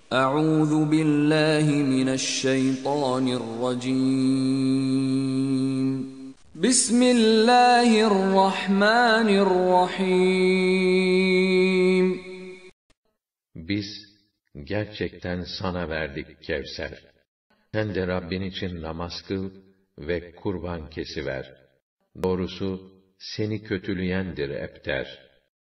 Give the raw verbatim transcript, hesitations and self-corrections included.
أعوذ بالله من الشيطان الرجيم. بسم الله الرحمن الرحيم. Biz gerçekten sana verdik Kevser. Sen de Rabbin için namaz kıl ve kurban kesiver. Doğrusu seni kötüleyendir ebter.